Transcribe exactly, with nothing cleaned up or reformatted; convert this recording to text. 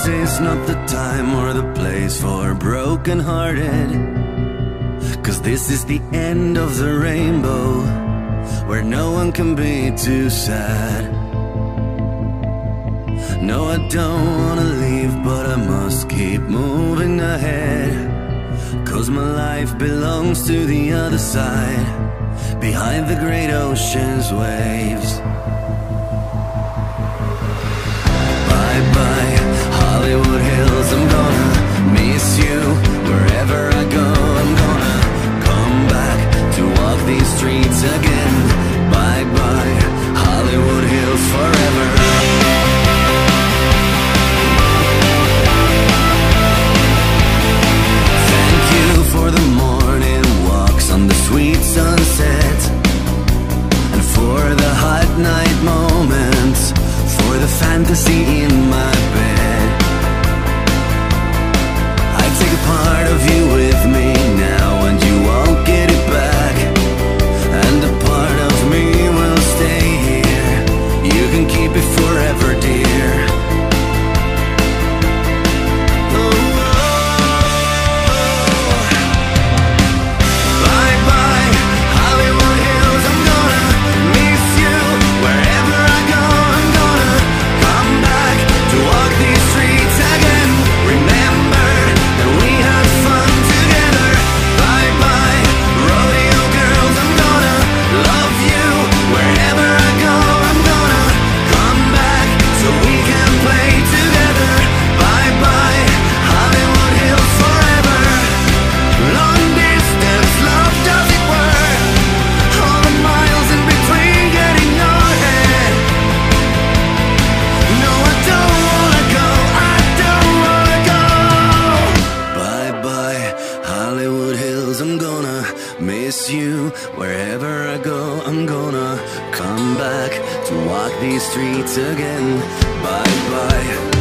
This is not the time or the place for broken-hearted, 'cause this is the end of the rainbow, where no one can be too sad. No, I don't wanna leave, but I must keep moving ahead, 'cause my life belongs to the other side, behind the great ocean's waves. Bye-bye, Hollywood Hills, I'm gonna miss you. Wherever I go, I'm gonna come back to walk these streets again. Bye-bye, Hollywood Hills forever. Thank you for the morning walks on the sweet sunset, and for the hot night moments, for the fantasy in my bed. I take a part of you with me now, and you won't get it back, and a part of me will stay here. You can keep it forever, dear. I'm gonna miss you. Wherever I go, I'm gonna come back to walk these streets again. Bye bye.